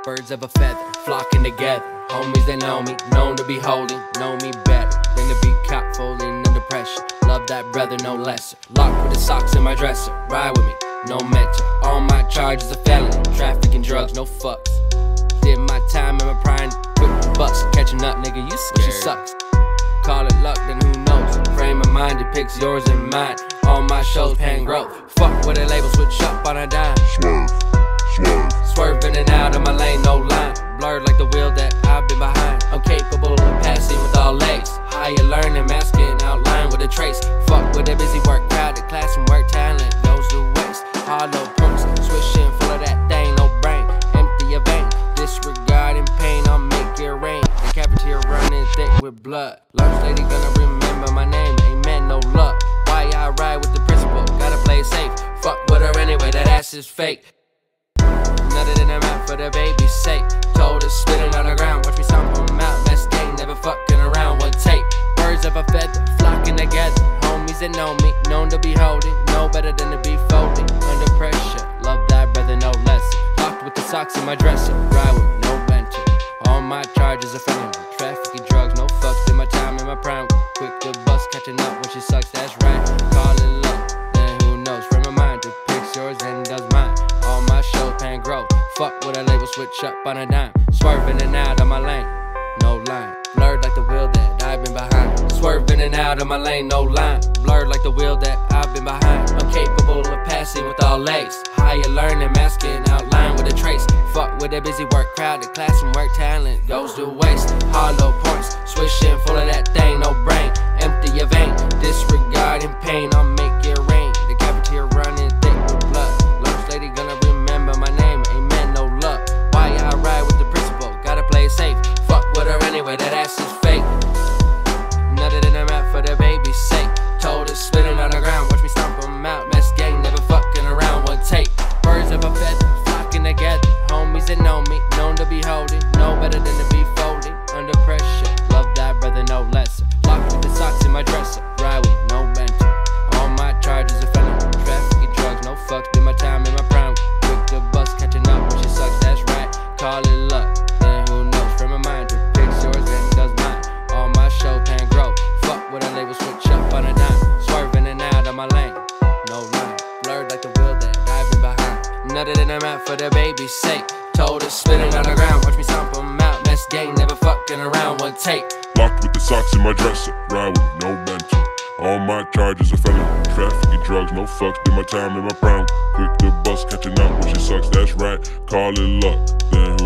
Birds of a feather, flocking together. Homies that know me, known to be holding, know me better than to be caught folding under pressure. Love that brother, no lesser. Locked with the socks in my dresser. Ride with me, no mentor. All my charges are felony. Trafficking drugs, no fucks. Did my time in my prime, quick bucks. Catching up, nigga, you scared. She sucks. Call it luck, then who knows? Frame of mind depicts yours and mine. All my shows paying growth. Fuck with a label, switch up on a dime. Swerve, swerve. Swerving in and out of my lane, no line. Blurred like the wheel that I've been behind. I'm capable of passing with all legs. Higher learning, masking outline with a trace. Fuck with a busy work crowd, the class and work talent goes to waste. Hollow punks, swishing full of that thing, no brain. Empty your vein, disregarding pain, I'll make it rain. The cafeteria running thick with blood. Lunch lady gonna remember my name, amen, no luck. Why I ride with the principal, gotta play it safe. Fuck with her anyway, that ass is fake. Nutted in the mouth for the baby's sake. Told her spitting on the ground, watch me stomp them out. Best game, never fucking around, one take. Birds of a feather, flocking together. Homies that know me, known to be holding, know better than to be folding. Under pressure, love that brother, no lesser. Locked with the socks in my dresser, ride with no venture. All my charges are felony. Trafficking drugs, no fucks. Did my time in my prime. Quick to bust, catching up when she sucks, that's right. Call it luck, then who knows? Frame of mind depicts yours and does mine. All my shows paying growth. Fuck with a label, switch up on a dime. Swerving in and out of my lane, no line. Blurred like the wheel that I've been behind. Swerving in and out of my lane, no line. Blurred like the wheel that I've been behind. I'm capable of passing with all legs. Higher learning, masking outline with a trace. Fuck with a busy work crowd, the class and work talent goes to waste. Hollow points, swishing full of that thing, no brain. Empty your vein, disregarding pain, I'll make it rain. The cafeteria running thick with blood. Lunch lady gonna remember my name, amen, no luck. Why I ride with the principal, gotta play it safe. Fuck with her anyway, that ass is fake. Nutted in the mouth for the baby's sake. Told her spitting on the ground, watch me stomp them out. Mess gang, never fucking around, one take. Birds of a feather, flocking together. Homies that know me, known to be holding, know better than to be folding. Under pressure, love that brother, no lesser. Locked with the socks in my dresser, ride with no mentor. All my charges are felony. Trafficking drugs, no fucks. Did my time in my prime. Quick to bust, catching up when she sucks, that's right. Call it luck, then who knows? Frame of mind depicts yours and does mine. All my shows can grow. Fuck with a label, switch up on a dime. Swerving in and out of my lane, no line. Blurred like the wheel that I've been behind. Nutted in the mouth for the baby's sake. Told her spitting on the ground, watch me stomp them out. Mess gang, never fucking around, one take. Locked with the socks in my dresser, ride with no mentor. All my charges are felony. Trafficking drugs, no fucks. Did my time in my prime. Quick to bust, catching up when she sucks, that's right. Call it luck, then